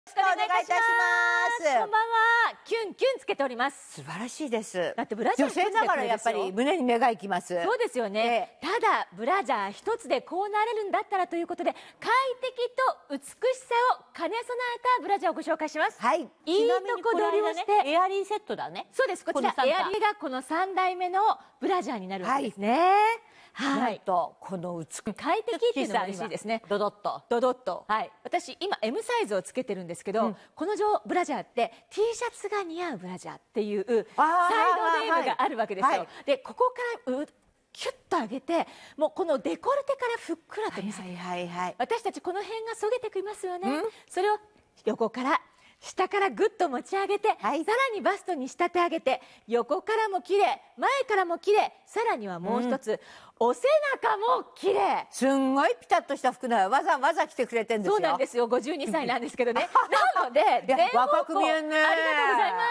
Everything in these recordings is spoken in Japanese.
よろしくお願いいたします。 こんばんは。キュンキュンつけております。 素晴らしいです。 だってブラジャー女性だからやっぱり胸に目が行きます。 そうですよね。ただブラジャー一つでこうなれるんだったらということで、快適と美しさを兼ね備えたブラジャーをご紹介します。 はい。 いいとこ取りをして、 エアリーセットだね。 そうです。こちらエアリーがこの3代目のブラジャーになるわけですね。 はい。とこの美しい快適っていうのが嬉しいですね。 ドドッとドドッと。はい。私今 M サイズをつけてるんですけど、このブラジャーって T シャツが似合うブラジャーっていうサイドネームがあるわけですよ。でここからキュッと上げて、もうこのデコルテからふっくらと見せて、私たちこの辺がそげてきますよね。それを横から下からぐっと持ち上げて、さらにバストに仕立て上げて、横からも綺麗、前からも綺麗、さらにはもう一つ、お背中も綺麗。 すんごいピタッとした服なの。わざわざ着てくれてるんですよ。 そうなんですよ。52歳なんですけどね。なので若く見えんね。 ありがとうございます。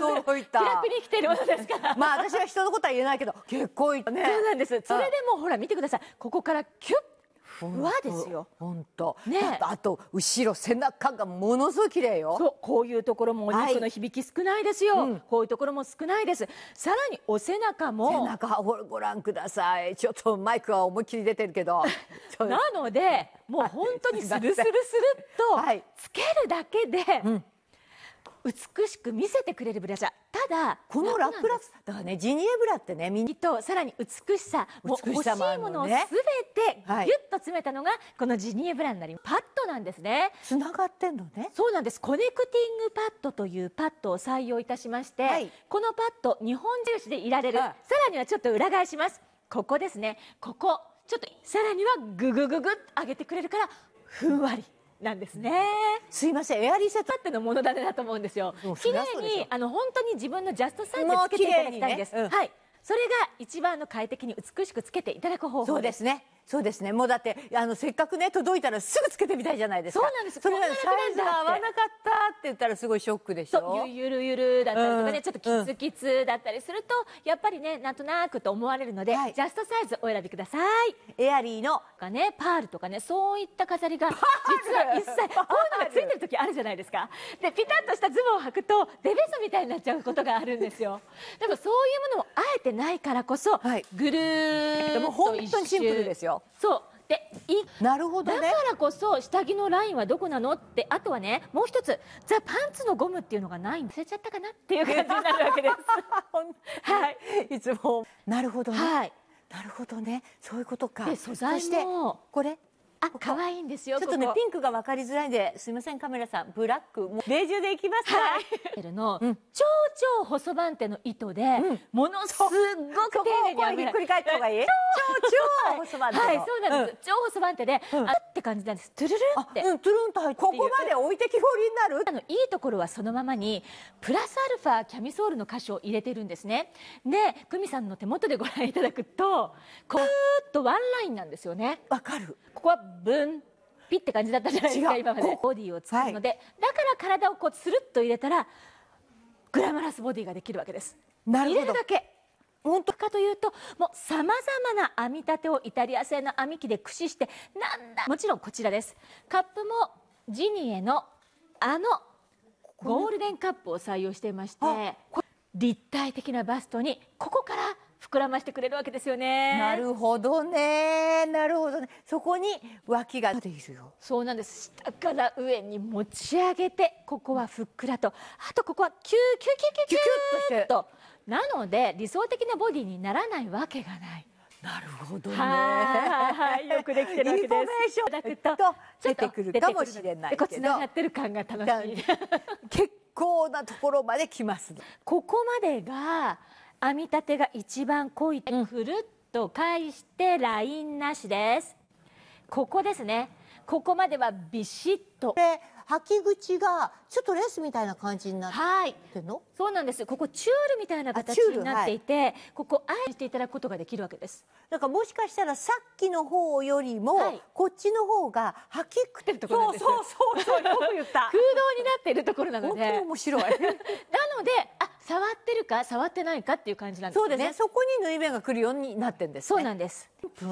あら驚いた。 気楽に生きてるものですから。 まあ私は人のことは言えないけど、結構いいね。 そうなんです。それでもほら見てください。ここからキュッ。ふわですよ。 本当。ね。あと後ろ背中がものすごい綺麗よ。 そう、こういうところもお肉の響き少ないですよ。こういうところも少ないです。さらにお背中も。 背中ご覧ください。ちょっとマイクは思いっきり出てるけど。 なのでもう本当にスルスルスルっとつけるだけで。美しく見せてくれるブラジャー。ただこのラップラスだからね、ジニエブラってね、 右とさらに美しさ、もう欲しいものをすべてギュッと詰めたのがこのジニエブラになります。パッドなんですね。 つながってんのね。 そうなんです。コネクティングパッドというパッドを採用いたしまして、このパッド2本印でいられる。さらにはちょっと裏返します。ここですね。ここちょっとさらにはググググッと上げてくれるからふんわりなんですね。 すいません、エアリーセットってのものだねだと思うんですよ。綺麗に本当に自分のジャストサイズでつけていただきたいんです。はい。それが一番の快適に美しくつけていただく方法です。 そうですね。そうですね。もうだってせっかくね届いたらすぐつけてみたいじゃないですか。 そうなんです。 それがサイズが合わなかったって言ったらすごいショックでしょ。 そう、ゆるゆるだったりとかね、ちょっとキツキツだったりするとやっぱりね、なんとなくと思われるので、ジャストサイズお選びください。 エアリーのね、パールとかね、そういった飾りが実は一切こういうのがついてる時あるじゃないですか。でピタッとしたズボンを履くとデベソみたいになっちゃうことがあるんですよ。でもそういうものもあえてないからこそ、ぐるーっと本当にシンプルですよ。 そうでなるほどね。 だからこそ下着のラインはどこなのって、あとはね、もう一つザ・パンツのゴムっていうのがないんで忘れちゃったかなっていう感じになるわけです。 はい、いつもなるほどね。なるほどね、そういうことか。 で素材もこれ可愛いんですよ。 ちょっとねピンクが分かりづらいんで、すみませんカメラさん、ブラックベージュでいきますか。 の超超細番手の糸でものすごく丁寧に編められる。 ひっくり返った方がいい。超超細番手。 はい、そうなんです。超細番手でって感じなんです。トゥルルって。 トゥルンと入って、ここまで置いてきぼりになる。 いいところはそのままにプラスアルファキャミソールの箇所を入れてるんですね。で久美さんの手元でご覧いただくとこうっとワンラインなんですよね。 わかる。 ここはブンピって感じだったじゃないですか今まで。ボディを作るので、だから体をこうスルッと入れたらグラマラスボディができるわけです。入れるだけ。本当かというと、もうさまざまな編み立てをイタリア製の編み機で駆使して、もちろんこちらです。カップもジニエのゴールデンカップを採用していまして、立体的なバストにここから膨らましてくれるわけですよね。 なるほどね、なるほどね。そこに脇が出るよ。 そうなんです。下から上に持ち上げて、ここはふっくらと、あとここはキューキューキューキューキューっと。なので理想的なボディにならないわけがない。 なるほどね。 はい、よくできてるわけです。インフォメーションだけと出てくるかもしれないけど、 つながってる感が楽しい。 結構なところまで来ます。 ここまでが編み立てが一番濃い。くるっと返してラインなしです。ここですね。ここまではビシッと。 履き口がちょっとレースみたいな感じになってるの？ そうなんです。ここチュールみたいな形になっていて、ここあえてしていただくことができるわけです。 だからもしかしたらさっきの方よりもこっちの方が履きくてるところなんです。そうよく言った。 空洞になっているところなので。 本当に面白い。なので触ってるか触ってないかっていう感じなんですね。 そうですね。そこに縫い目が来るようになってんですね。 そうなんです。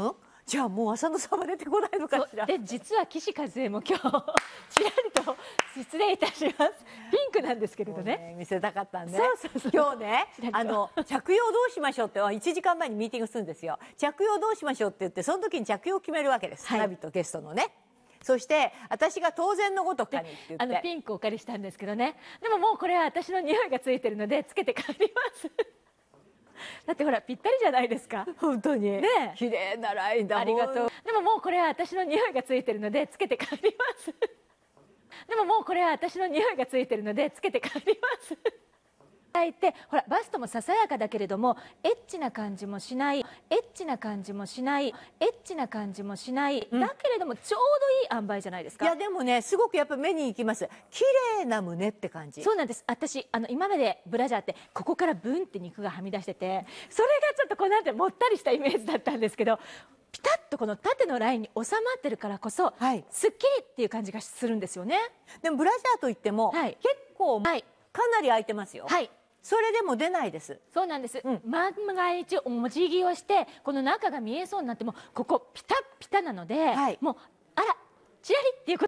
じゃあもう浅野さんは出てこないのかしら。 で実は岸和恵も今日ちらりと失礼いたします、ピンクなんですけれどね。 見せたかったんで、 そう今日ね着用どうしましょうって1時間前にミーティングするんですよ。着用どうしましょうって言って、その時に着用を決めるわけです、花火とゲストのね。そして私が当然のごとくにって言って、 ピンクをお借りしたんですけどね。でももうこれは私の匂いがついてるのでつけて帰りますだってほらぴったりじゃないですか。 本当にね、 綺麗なラインだ。 ありがとう。でももうこれは私の匂いがついてるのでつけて帰りますでももうこれは私の匂いがついてるのでつけて帰りますてほらバストもささやかだけれどもエッチな感じもしない、エッチな感じもしない、エッチな感じもしない、だけれどもちょうどいい塩梅じゃないですか。 いやでもね、すごくやっぱ目に行きます。綺麗な胸って感じ。 そうなんです。私今までブラジャーってここからブンって肉がはみ出してて、それがちょっとこうなんてもったりしたイメージだったんですけど、ピタッとこの縦のラインに収まってるからこそ、すっきりっていう感じがするんですよね。 でもブラジャーといっても、結構、かなり開いてますよ。 はい、 それでも出ないです。 そうなんです。万が一お辞儀をしてこの中が見えそうになってもここピタッピタなので、もうあらチラリっていうこと